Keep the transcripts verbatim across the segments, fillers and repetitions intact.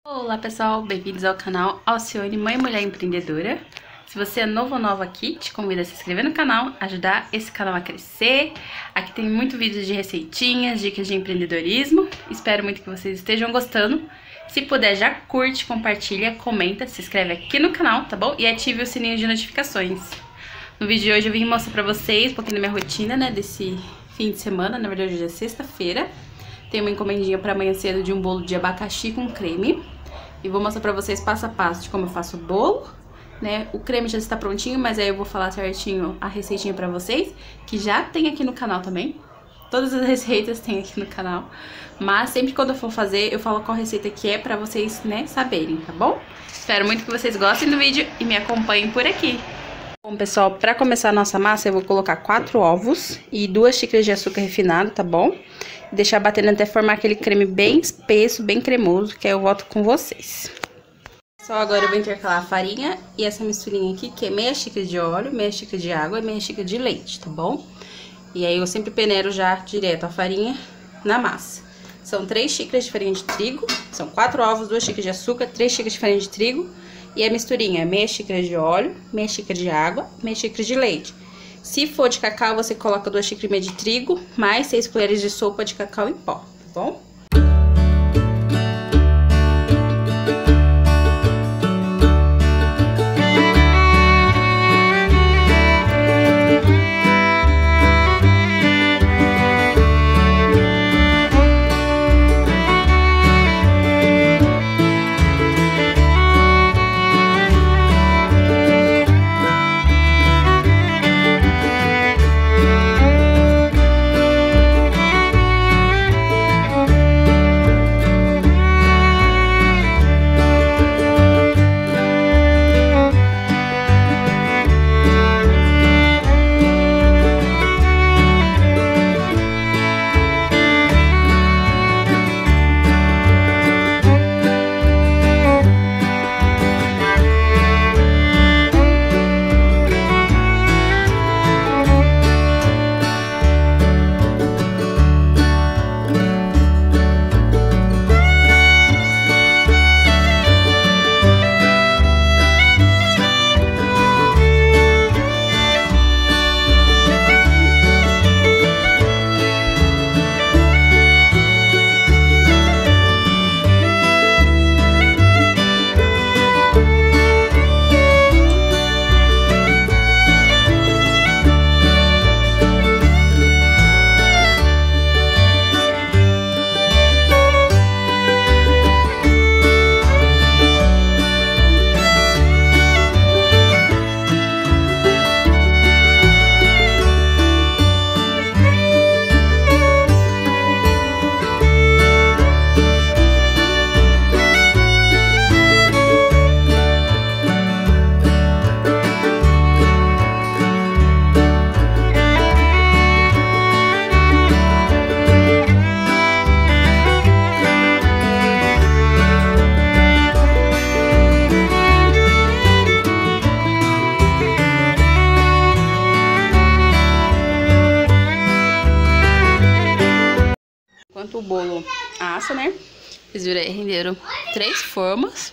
Olá pessoal, bem-vindos ao canal Alcione Mãe Mulher Empreendedora. Se você é novo ou nova aqui, te convido a se inscrever no canal, ajudar esse canal a crescer. Aqui tem muito vídeo de receitinhas, dicas de empreendedorismo. Espero muito que vocês estejam gostando. Se puder, já curte, compartilha, comenta, se inscreve aqui no canal, tá bom? E ative o sininho de notificações. No vídeo de hoje eu vim mostrar pra vocês um pouquinho da minha rotina, né, desse fim de semana. Na verdade hoje é sexta-feira. Tem uma encomendinha pra amanhã cedo de um bolo de abacaxi com creme. E vou mostrar pra vocês passo a passo de como eu faço o bolo, né? O creme já está prontinho, mas aí eu vou falar certinho a receitinha pra vocês, que já tem aqui no canal também. Todas as receitas tem aqui no canal. Mas sempre quando eu for fazer, eu falo qual receita que é pra vocês, né, saberem, tá bom? Espero muito que vocês gostem do vídeo e me acompanhem por aqui. Bom, pessoal, pra começar a nossa massa, eu vou colocar quatro ovos e duas xícaras de açúcar refinado, tá bom? Deixar batendo até formar aquele creme bem espesso, bem cremoso, que aí eu volto com vocês. Só agora eu vou intercalar a farinha e essa misturinha aqui, que é meia xícara de óleo, meia xícara de água e meia xícara de leite, tá bom? E aí eu sempre peneiro já direto a farinha na massa. São três xícaras de farinha de trigo, são quatro ovos, duas xícaras de açúcar, três xícaras de farinha de trigo. E a misturinha é meia xícara de óleo, meia xícara de água, meia xícara de leite. Se for de cacau, você coloca duas xícaras e meia de trigo, mais seis colheres de sopa de cacau em pó, tá bom? Enquanto o bolo assa, né? Vocês viram aí, renderam três formas.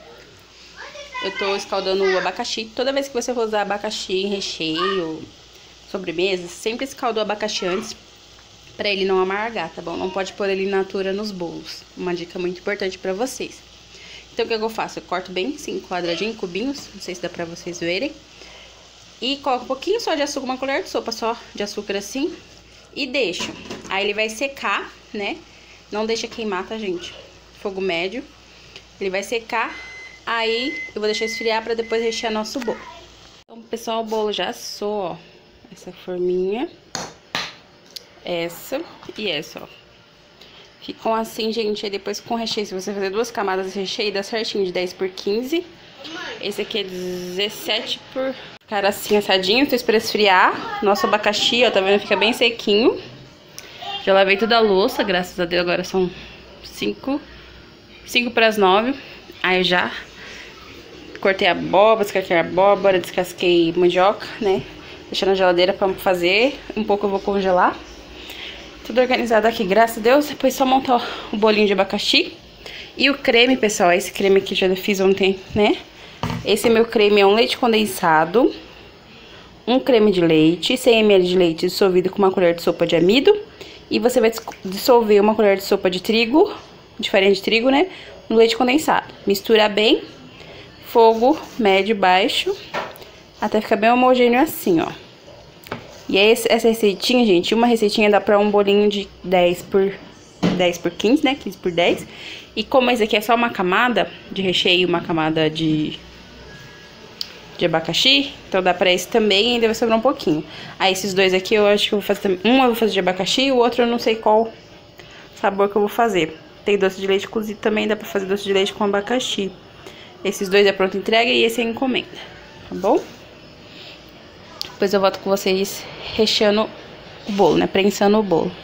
Eu tô escaldando o abacaxi. Toda vez que você for usar abacaxi em recheio, sobremesa, sempre escalda o abacaxi antes, pra ele não amargar, tá bom? Não pode pôr ele in natura nos bolos. Uma dica muito importante pra vocês. Então, o que eu faço? Eu corto bem assim, quadradinho, cubinhos. Não sei se dá pra vocês verem. E coloco um pouquinho só de açúcar, uma colher de sopa só de açúcar assim. E deixo. Aí ele vai secar, né? Não deixa queimar, tá, gente? Fogo médio. Ele vai secar. Aí eu vou deixar esfriar pra depois rechear nosso bolo. Então, pessoal, o bolo já assou, ó. Essa forminha. Essa e essa, ó. Ficam assim, gente. Aí depois com recheio, se você fazer duas camadas de recheio, dá certinho de dez por quinze. Esse aqui é dezessete por... Cara, assim, assadinho, tô esperando esfriar. Nosso abacaxi, ó, tá vendo? Fica bem sequinho. Já lavei toda a louça, graças a Deus. Agora são cinco, cinco para as nove. Aí eu já cortei a abóbora, descasquei a abóbora, descasquei mandioca, né? Deixei na geladeira pra fazer. Um pouco eu vou congelar. Tudo organizado aqui, graças a Deus. Depois só montar o bolinho de abacaxi. E o creme, pessoal, esse creme aqui já fiz ontem, né? Esse meu creme é um leite condensado, um creme de leite, cem mililitros de leite dissolvido com uma colher de sopa de amido. E você vai dissolver uma colher de sopa de trigo, de farinha de trigo, né? No leite condensado. Mistura bem, fogo médio, baixo, até ficar bem homogêneo assim, ó. E aí, essa receitinha, gente, uma receitinha dá pra um bolinho de dez por quinze, né? quinze por dez. E como esse aqui é só uma camada de recheio, uma camada de, de abacaxi, então dá pra esse também e ainda vai sobrar um pouquinho. Aí esses dois aqui eu acho que eu vou fazer, um eu vou fazer de abacaxi e o outro eu não sei qual sabor que eu vou fazer. Tem doce de leite cozido também, dá pra fazer doce de leite com abacaxi. Esses dois é pronta entrega e esse é encomenda, tá bom? Depois eu volto com vocês recheando o bolo, né? Prensando o bolo.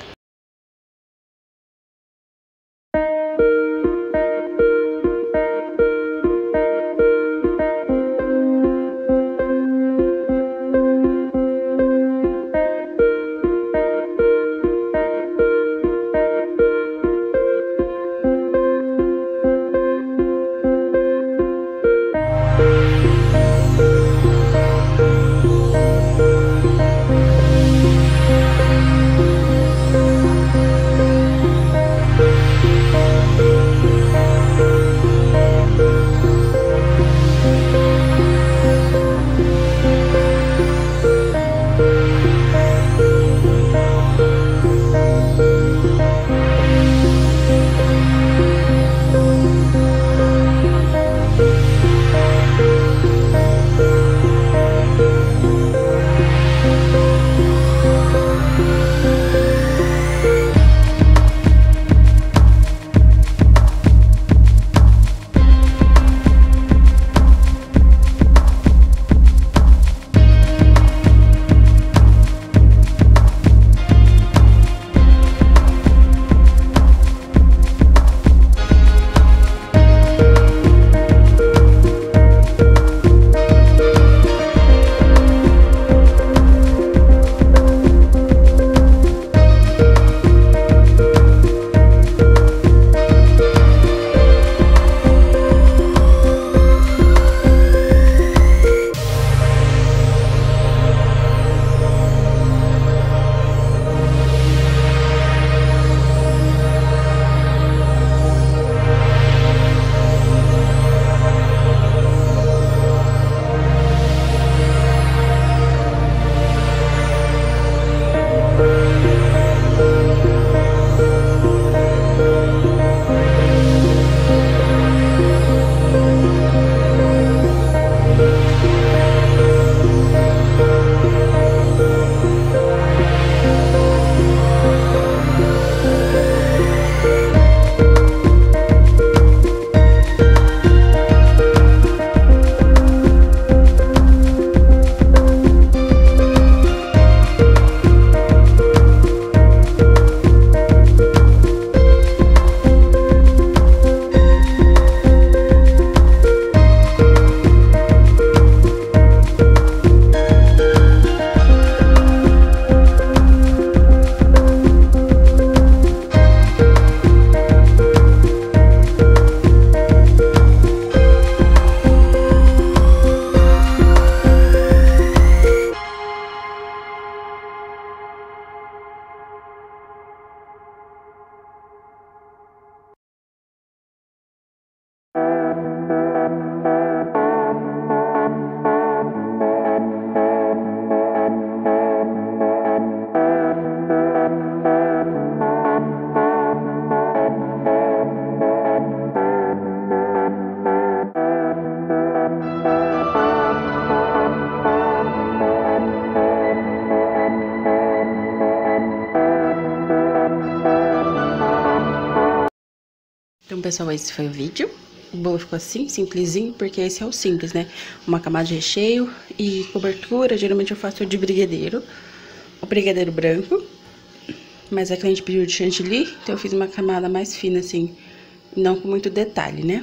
Então, pessoal, esse foi o vídeo. O bolo ficou assim, simplesinho, porque esse é o simples, né? Uma camada de recheio e cobertura. Geralmente eu faço de brigadeiro, o brigadeiro branco. Mas a cliente pediu de chantilly, então eu fiz uma camada mais fina, assim, não com muito detalhe, né?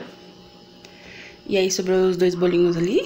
E aí sobrou os dois bolinhos ali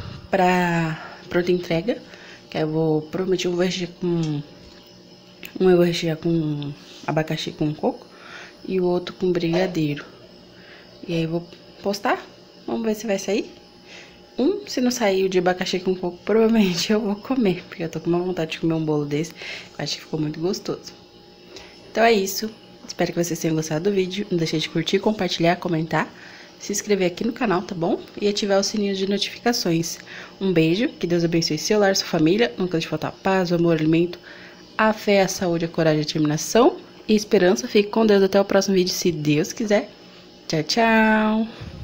pra pronta entrega. Que eu vou, provavelmente eu vou rechear com... Um eu vou rechear com abacaxi com coco e o outro com brigadeiro. E aí eu vou postar. Vamos ver se vai sair. Um, se não sair o de abacaxi com coco, provavelmente eu vou comer. Porque eu tô com uma vontade de comer um bolo desse. Eu acho que ficou muito gostoso. Então é isso. Espero que vocês tenham gostado do vídeo. Não deixe de curtir, compartilhar, comentar. Se inscrever aqui no canal, tá bom? E ativar o sininho de notificações. Um beijo, que Deus abençoe seu lar, sua família. Nunca deixe faltar paz, o amor, o alimento, a fé, a saúde, a coragem, a determinação e esperança. Fique com Deus até o próximo vídeo, se Deus quiser. Tchau, tchau!